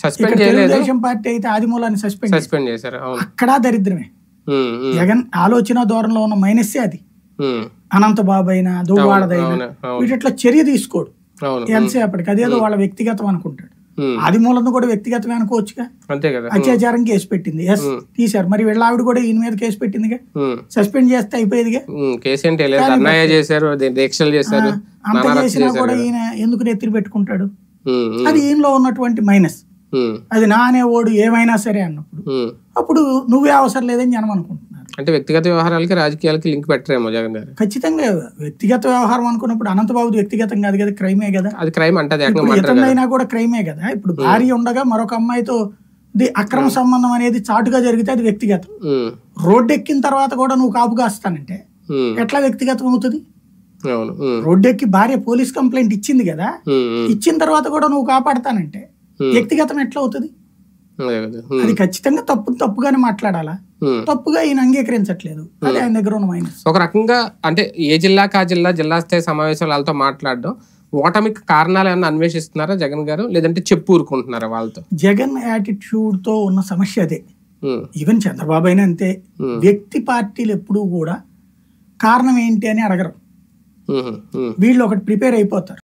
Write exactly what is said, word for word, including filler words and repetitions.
Suspend చేయలేదు. Telugu Desam party అయితే ఆదిమూలాన్ని suspend suspend చేశారు. అక్కడ దరిద్రమే. జగన్ ఆలోచన ధోరణిలో ఉన్న మైనస్సే అది. అనంత బాబు అయినా దువ్వాడదైనా వీటిట్లో చర్య తీసుకోడు ఎంతసేపటికి, అదేదో వాళ్ళ వ్యక్తిగతం అనుకుంటాడు. ఆదిమూలను కూడా వ్యక్తిగతమే అనుకోవచ్చుగా. అత్యాచారం కేసు పెట్టింది, ఎస్ తీశారు. మరి వీళ్ళ ఆవిడ కూడా ఈయన మీద కేసు పెట్టిందిగా, సస్పెండ్ చేస్తే అయిపోయేదిగా. అంత చేసినా కూడా ఈయన ఎందుకు నెత్తిరి పెట్టుకుంటాడు? అది ఈయనలో ఉన్నటువంటి మైనస్. అది నా అనే ఓడు ఏమైనా సరే అన్నప్పుడు అప్పుడు నువ్వే అవసరం లేదని జనం అనుకుంటున్నారు. అంటే వ్యక్తిగత వ్యవహారాలకి రాజకీయాలకి లింక్ పెట్టరేమో జగన్ గారు. ఖచ్చితంగా వ్యక్తిగత వ్యవహారం అనుకున్నప్పుడు అనంతబాబు వ్యక్తిగతం కాదు కదా, క్రైమే కదా. అది క్రైమ్ అంటే ఇతరులైనా కూడా క్రైమే కదా. ఇప్పుడు భార్య ఉండగా మరొక అమ్మాయితో అక్రమ సంబంధం అనేది చాటుగా జరిగితే అది వ్యక్తిగతం. రోడ్డు ఎక్కిన తర్వాత కూడా నువ్వు కాపు కాస్తానంటే ఎట్లా వ్యక్తిగతం అవుతుంది? రోడ్డు ఎక్కి భార్య పోలీస్ కంప్లైంట్ ఇచ్చింది కదా, ఇచ్చిన తర్వాత కూడా నువ్వు కాపాడతానంటే వ్యక్తిగతం ఎట్లా అవుతుంది? అది ఖచ్చితంగా తప్పు తప్పుగానే మాట్లాడాలా. తప్పుగా ఈయన అంగీకరించట్లేదు, అది ఆయన దగ్గర ఉన్న మైనస్. ఒక రకంగా అంటే ఏ జిల్లాకి ఆ జిల్లా జిల్లా స్థాయి సమావేశాలు వాళ్ళతో మాట్లాడడం ఓటమికి కారణాలు ఏమన్నా అన్వేషిస్తున్నారా జగన్ గారు, లేదంటే చెప్పు ఊరుకుంటున్నారా వాళ్ళతో? జగన్ యాటిట్యూడ్ తో ఉన్న సమస్య అదే. ఈవెన్ చంద్రబాబు అయినా అంతే. వ్యక్తి పార్టీలు ఎప్పుడూ కూడా కారణం ఏంటి అని అడగరు, వీళ్ళు ఒకటి ప్రిపేర్ అయిపోతారు.